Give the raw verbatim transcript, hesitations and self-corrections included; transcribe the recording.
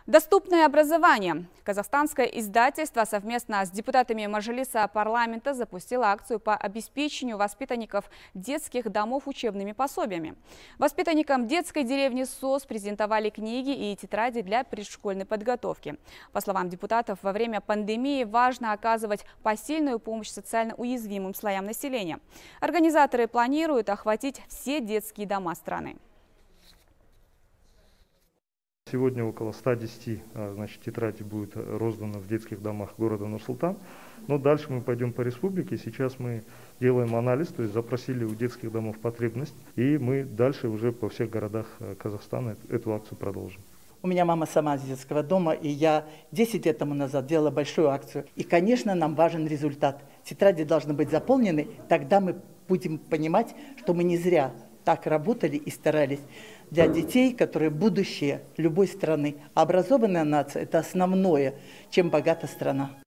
Доступное образование. Казахстанское издательство совместно с депутатами Мажилиса парламента запустило акцию по обеспечению воспитанников детских домов учебными пособиями. Воспитанникам детской деревни СОС презентовали книги и тетради для предшкольной подготовки. По словам депутатов, во время пандемии важно оказывать посильную помощь социально уязвимым слоям населения. Организаторы планируют охватить все детские дома страны. Сегодня около ста десяти значит, тетрадей будет роздано в детских домах города Нур-Султан. Но дальше мы пойдем по республике. Сейчас мы делаем анализ, то есть запросили у детских домов потребность. И мы дальше уже по всех городах Казахстана эту акцию продолжим. У меня мама сама из детского дома, и я десять лет тому назад делала большую акцию. И, конечно, нам важен результат. Тетради должны быть заполнены, тогда мы будем понимать, что мы не зря так работали и старались для детей, которые будущее любой страны. А образованная нация – это основное, чем богата страна.